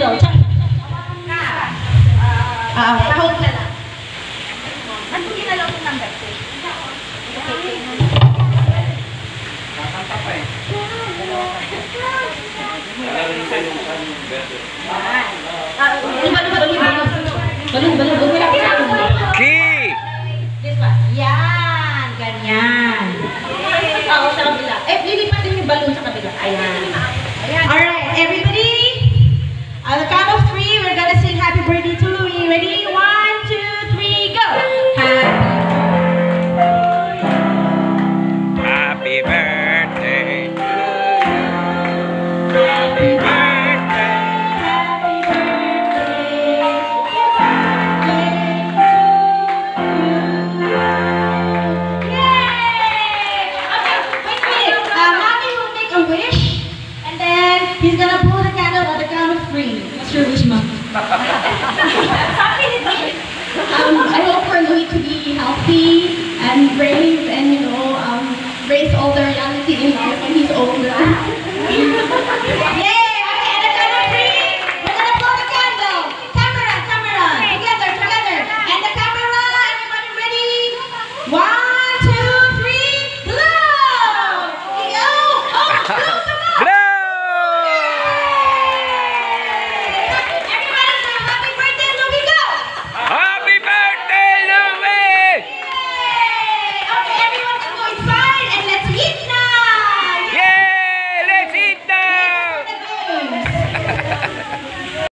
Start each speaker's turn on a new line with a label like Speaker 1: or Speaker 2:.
Speaker 1: go. Kahon na lang. Ano ginalaw ng number 2?
Speaker 2: Key!
Speaker 1: This one. Yan. Ganyan. Oo, sa kabila. Lilipat din yung balloon sa kabila. Ayan. Alright, everybody. On the count of 3, we're gonna sing happy birthday to Louie. Ready? 1, 2, 3, go!
Speaker 2: Happy birthday to you. Happy birthday.
Speaker 1: Happy birthday. Yay! Okay, wait a minute. Mommy will make a wish, and then he's gonna blow the candle at the count of 3. What's your wish, Mom?